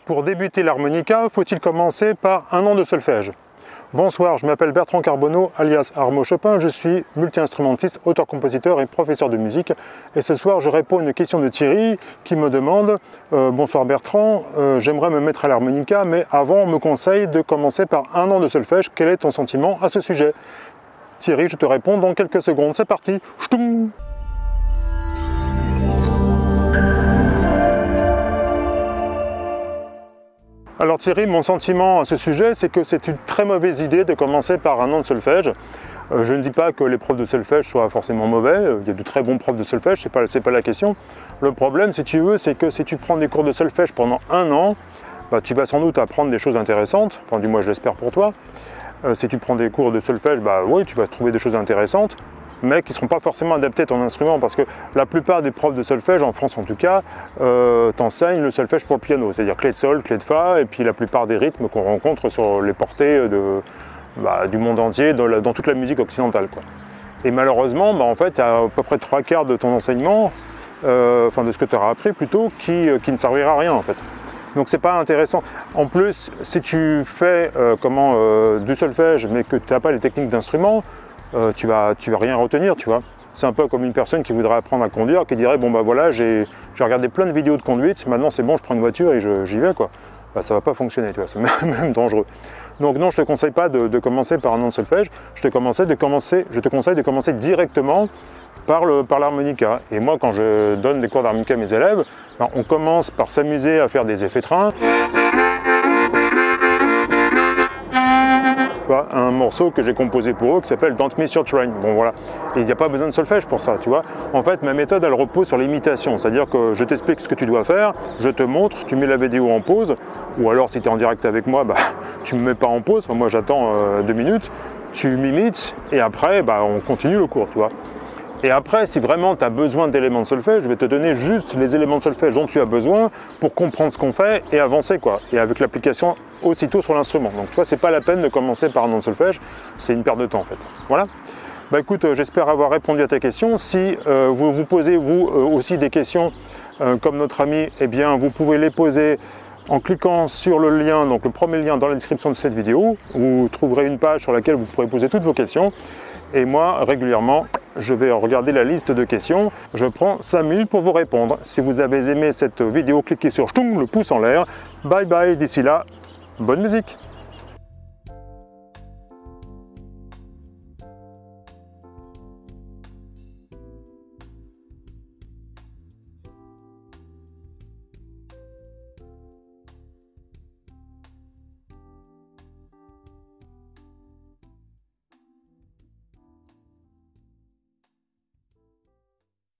Pour débuter l'harmonica, faut-il commencer par un an de solfège? Bonsoir, je m'appelle Bertrand Carbonneau, alias Armo Chopin, je suis multi-instrumentiste, auteur-compositeur et professeur de musique. Et ce soir, je réponds à une question de Thierry qui me demande bonsoir Bertrand, j'aimerais me mettre à l'harmonica, mais avant, on me conseille de commencer par un an de solfège. Quel est ton sentiment à ce sujet? Thierry, je te réponds dans quelques secondes. C'est parti. Ch'toum. Alors Thierry, mon sentiment à ce sujet, c'est que c'est une très mauvaise idée de commencer par un an de solfège. Je ne dis pas que les profs de solfège soient forcément mauvais, il y a de très bons profs de solfège, c'est pas la question. Le problème, si tu veux, c'est que si tu prends des cours de solfège pendant un an, tu vas sans doute apprendre des choses intéressantes, enfin du moins je l'espère pour toi. Si tu prends des cours de solfège, oui, tu vas trouver des choses intéressantes, mais qui ne seront pas forcément adaptés à ton instrument, parce que la plupart des profs de solfège, en France en tout cas, t'enseignent le solfège pour le piano, c'est-à-dire clé de sol, clé de fa, et puis la plupart des rythmes qu'on rencontre sur les portées du monde entier, dans toute la musique occidentale, quoi. Et malheureusement, en fait, il y a à peu près 3/4 de ton enseignement, enfin de ce que tu auras appris plutôt, qui ne servira à rien en fait. Donc c'est pas intéressant. En plus, si tu fais du solfège, mais que tu n'as pas les techniques d'instrument, tu vas rien retenir, tu vois. C'est un peu comme une personne qui voudrait apprendre à conduire, qui dirait bon voilà, j'ai regardé plein de vidéos de conduite, maintenant c'est bon, je prends une voiture et j'y vais, quoi. Ça va pas fonctionner, tu vois, c'est même dangereux. Donc non, je te conseille pas de commencer par un an de solfège, je te conseille de commencer directement par l'harmonica. Et moi, quand je donne des cours d'harmonica à mes élèves, on commence par s'amuser à faire des effets trains. Un morceau que j'ai composé pour eux qui s'appelle Don't Miss Your Train. Bon voilà, et il n'y a pas besoin de solfège pour ça, tu vois. En fait, ma méthode, elle repose sur l'imitation, c'est-à-dire que je t'explique ce que tu dois faire, je te montre, tu mets la vidéo en pause, ou alors si tu es en direct avec moi, tu ne me mets pas en pause, moi j'attends 2 minutes, tu m'imites, et après, on continue le cours, tu vois. Et après, si vraiment tu as besoin d'éléments de solfège, je vais te donner juste les éléments de solfège dont tu as besoin pour comprendre ce qu'on fait et avancer, quoi. Et avec l'application aussitôt sur l'instrument. Donc tu vois, c'est pas la peine de commencer par un an de solfège, c'est une perte de temps en fait. Voilà. Écoute, j'espère avoir répondu à ta question. Si vous vous posez vous aussi des questions comme notre ami, eh bien vous pouvez les poser en cliquant sur le lien, donc le premier lien dans la description de cette vidéo. Vous trouverez une page sur laquelle vous pourrez poser toutes vos questions. Et moi, régulièrement, je vais regarder la liste de questions. Je prends 5 minutes pour vous répondre. Si vous avez aimé cette vidéo, cliquez sur le pouce en l'air. Bye bye, d'ici là, bonne musique!